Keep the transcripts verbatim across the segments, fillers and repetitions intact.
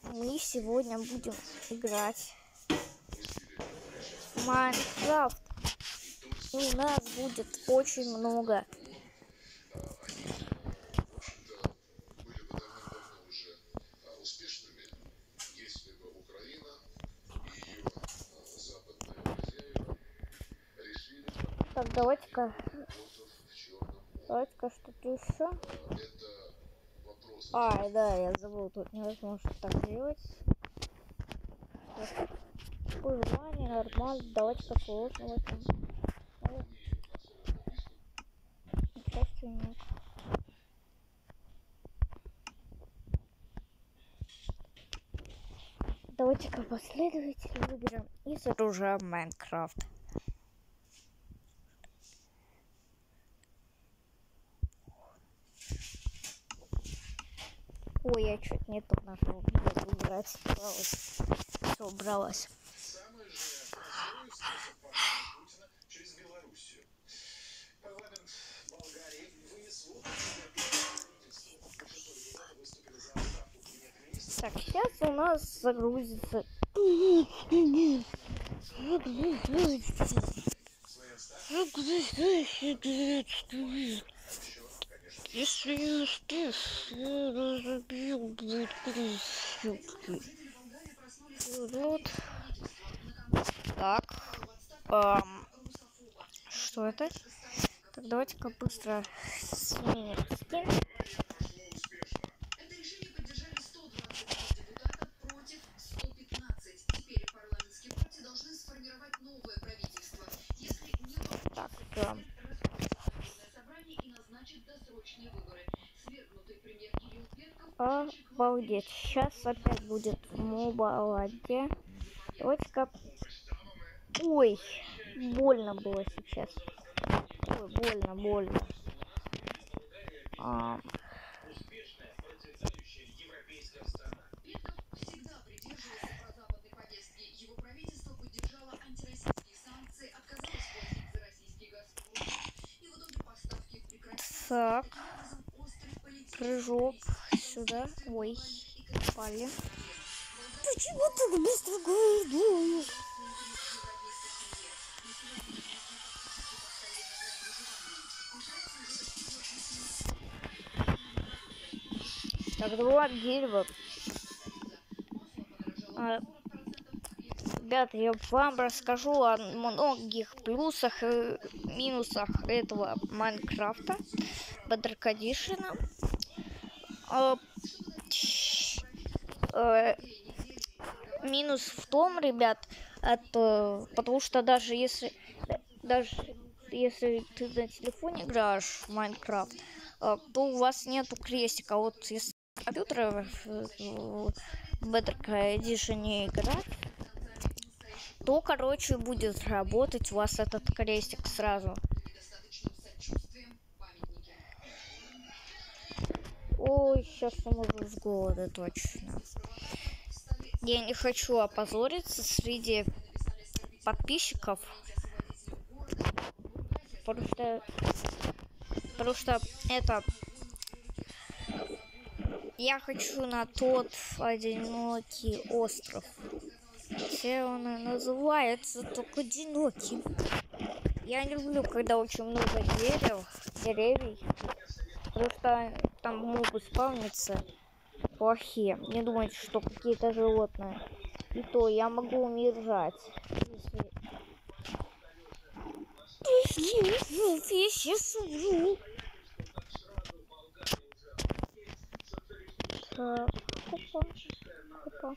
Мы сегодня будем играть в Майнкрафт. И у нас будет очень много. Так, давайте-ка. Давайте-ка что-то еще. А, да, я забыл, тут невозможно так делать. Выживание, нормально. Давайте-ка сложно в этом. К счастью, нет. Давайте-ка последовательно выберем и загружаем Майнкрафт. Ой, я чуть не тут нажал. Убрать. Все, убралось. Так, сейчас у нас загрузится. Если я успех, я разобью, будет красивый. Вот. Так. Эм, что это? Так, давайте-ка быстро сменим скин. Так, да. Обалдеть. Сейчас опять будет мобаладе. Давайте-ка. Ой, больно было сейчас. Ой, больно, больно. А... Так. Прыжок сюда. Ой, попали. Почему так быстро говоришь? Так, два дерева. А, ребята, я вам расскажу о многих плюсах и минусах этого Майнкрафта, Bedrock Edition. А, а, минус в том, ребят, это потому что даже если даже если ты на телефоне играешь в Майнкрафт, то у вас нету крестика. Вот если компьютер в Bedrock Edition играть, то, короче, будет работать у вас этот крестик сразу. Ой, сейчас умру с голода, точно. Я не хочу опозориться среди подписчиков, потому что, потому что это... Я хочу на тот одинокий остров. Где он и называется только одиноким. Я не люблю, когда очень много дерев, деревьев, потому что там могут спавниться плохие. Не думайте, что какие-то животные. И то я могу умирать. Если... Я сейчас умру. Так, опа, опа.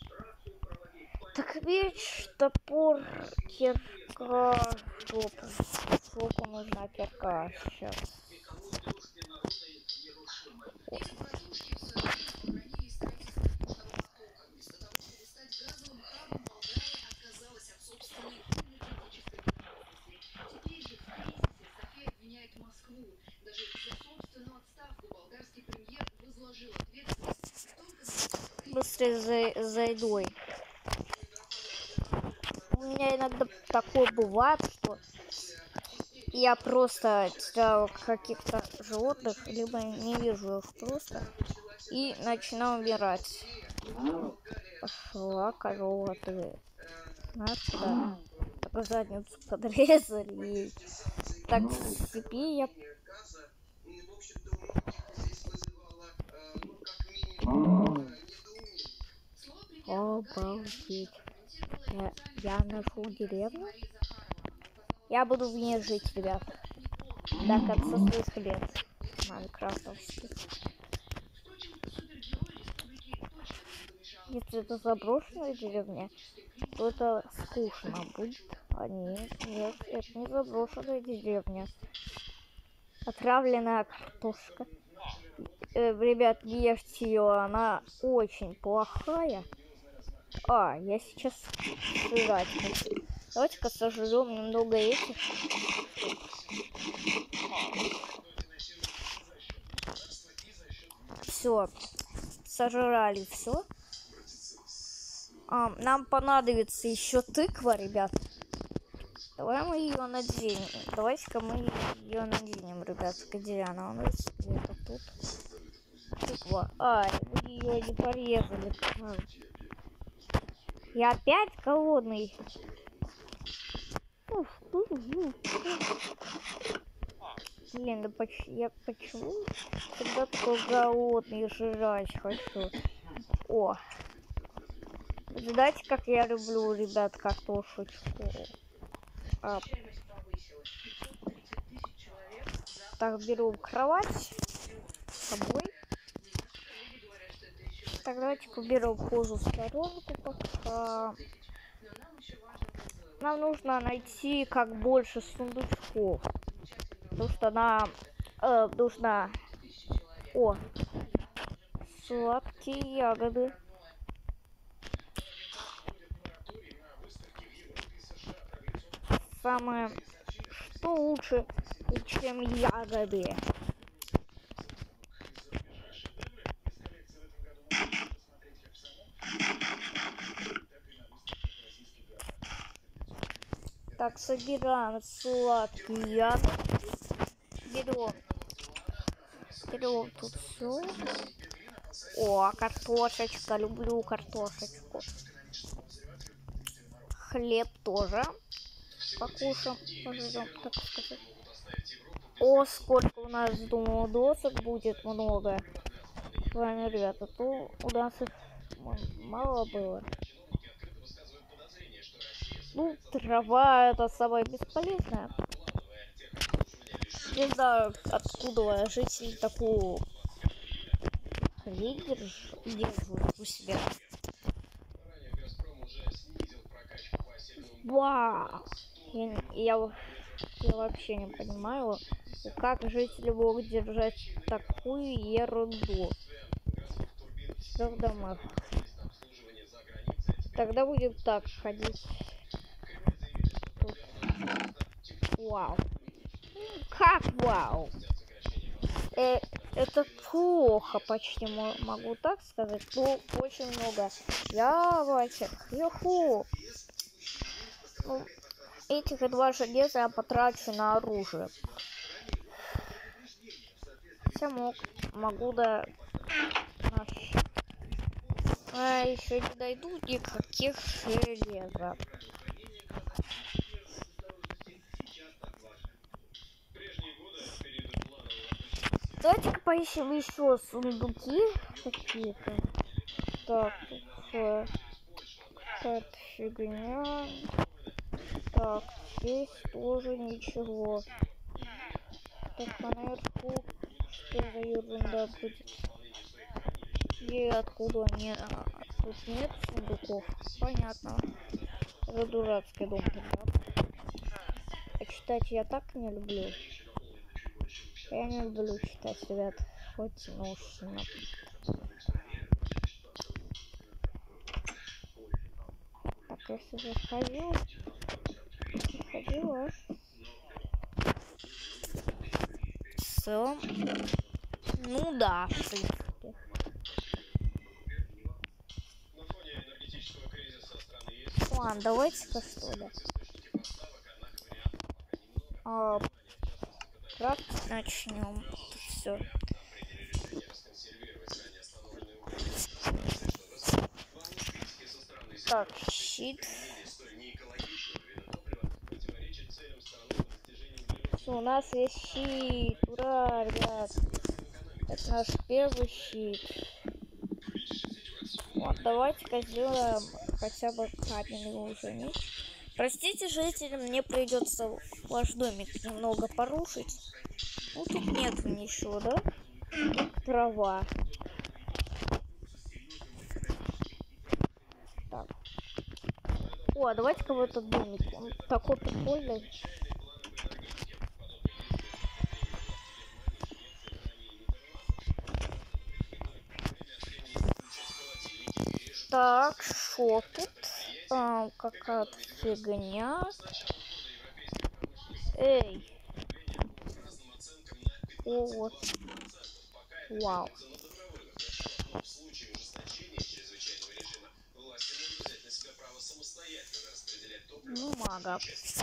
Так, меч, топор, кирка, жопу. Жопу нужна кирка сейчас. Быстрее за, за едой. У меня иногда такое бывает, что я просто теряю каких-то животных, либо не вижу их просто и начинаю умирать. Пошла корова ты. Знаешь, куда? Только задницу подрезали ей. Так, с цепи я... Обалдеть. Я, я нашел деревню. Я буду в ней жить, ребят. До конца своих лет. Майнкрафтовских. Если это заброшенная деревня, то это скучно будет. А нет, нет, это не заброшенная деревня. Отравленная картошка. Э, ребят, не ешьте ее, она очень плохая. А, я сейчас сжигать хочу. Давайте-ка сожрем немного этих. Все, сожрали все. А, нам понадобится еще тыква, ребят. Давай мы ее наденем. Давайте-ка мы ее наденем, ребят. Где она у нас? Где-то тут. Тыква. Ай, вы ее не порезали. Я опять голодный. Блин, да почему я почему всегда такой голодный, жрать хочу. О, знаете, как я люблю, ребят, картошечку. А. Так, беру кровать с собой. Так, давайте-ка беру кожу в сторонку пока. Нам нужно найти как больше сундучков. Потому что нам э, нужно... О, сладкие ягоды. Самое... Что лучше, чем ягоды? Так, собираем сладкие ягоды. Берем. Берем тут все. О, картошечка. Люблю картошечку. Хлеб тоже. Покушаем. Пожрем, так сказать. О, сколько у нас, думаю, досок будет много. С вами, ребята, то у нас их мало было. Ну, трава это самое бесполезное. Не знаю, откуда жители такую хрень держат у себя. Вау! Я, я, я вообще не понимаю, как жители могут держать такую ерунду в домах. Тогда будем так ходить. Тут. Вау! Как вау? Э, это плохо, почти могу так сказать. Ну, очень много яблочек. Юху! Ну, этих два железа я потрачу на оружие. Хотя мог, могу до... А еще не дойду никаких железа. Давайте-ка поищем еще сундуки какие-то. Так, все. Так, фигня. Так, здесь тоже ничего. Так, а наверху что за ерунда будет? И откуда они? А, тут нет сундуков. Понятно. Это дурацкий дом, да? А читать я так не люблю. Я не люблю читать, ребят. Хоть нужно. Так, если заходил, заходила. В целом, ну да, в принципе. Ладно, давайте-ка что ли. А, крафтить начнем. Все. Так, щит. У нас есть щит. Ура, ребят. Это наш первый щит. Вот, давайте-ка сделаем хотя бы каменный уже меч. Простите, жители, мне придется ваш домик немного порушить. Ну, тут нет ничего, да? Тут трава. Так. О, давайте-ка в этот домик. Он такой прикольный. Так, шо тут? А, какая-то фигня. Эй. О, вот. Вау. Ну, мага.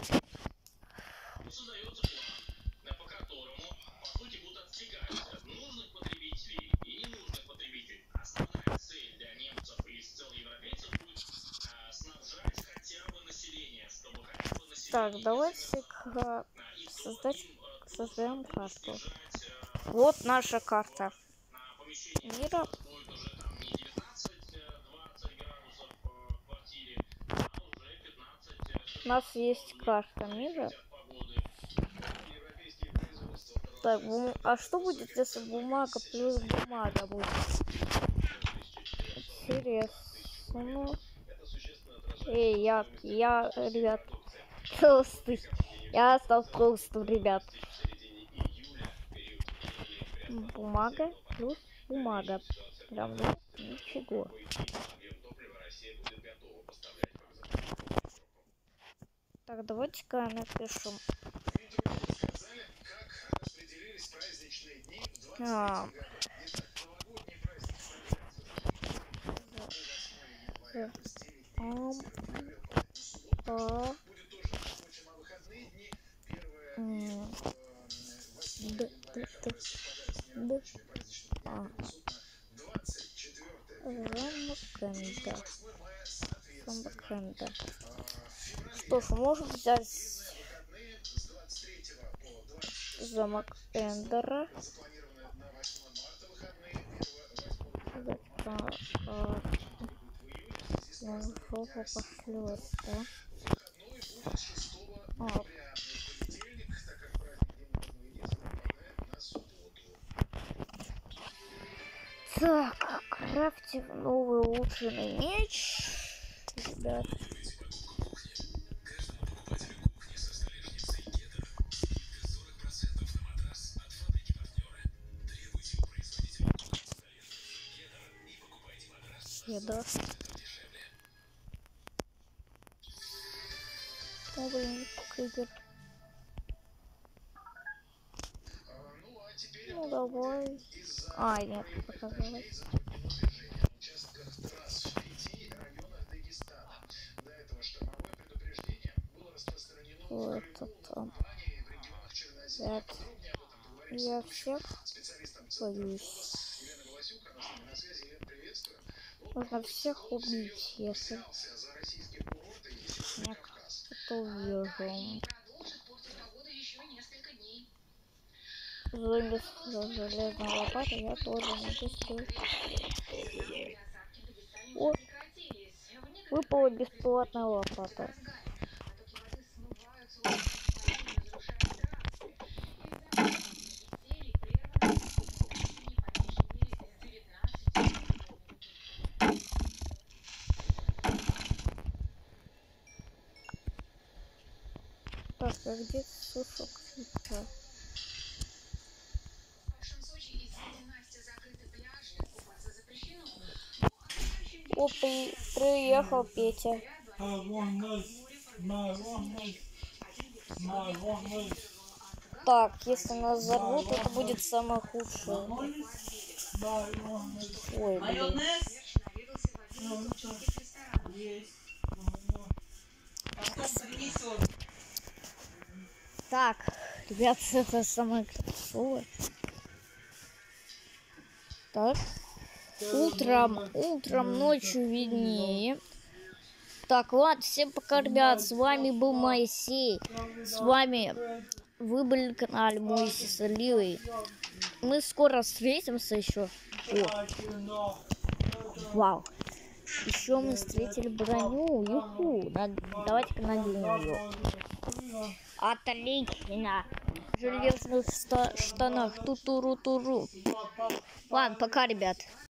Так, давайте-ка создать, создаем карту. Вот наша карта мира. У нас есть карта мира. Так, бум... а что будет, если бумага плюс бумага будет? Интересно. Эй, я, я, ребят, толстый. Я стал толстым, ребят. Бумага плюс бумага. Равно ничего. Так, давайте-ка напишем. А. Ам. А. М. Д. Д. Д. Д. А. Рамакенда. Рамакенда. Что ж, можем взять замок Эндера. Жопа пошлет, да? А. Так, крафтим новый улучшенный меч. Ребят. Еда. О, блин, крипер. Ну давай. А, нет, показалось. Вот это. Нет. Я всех боюсь. Нужно всех убить, если нет, это увижу. Замес железной лопаты я тоже могу сделать. О, выпала бесплатная лопата. Так, а где сушок цвета? О, при... приехал Петя. Так, если нас взорвут, это будет самое худшее. Ой, блин. Так, ребят, это самое красивое. Так. Утром, утром, ночью виднее. Так, ладно, всем пока, ребят. С вами был Моисей. С вами вы были на канале Моисей с Оливой. Мы скоро встретимся еще. О. Вау. Еще мы встретили броню. Юху. Давайте-ка наденем ее. Отлично. В железных штанах. Ту-туру-туру. Ладно, пока, ребят.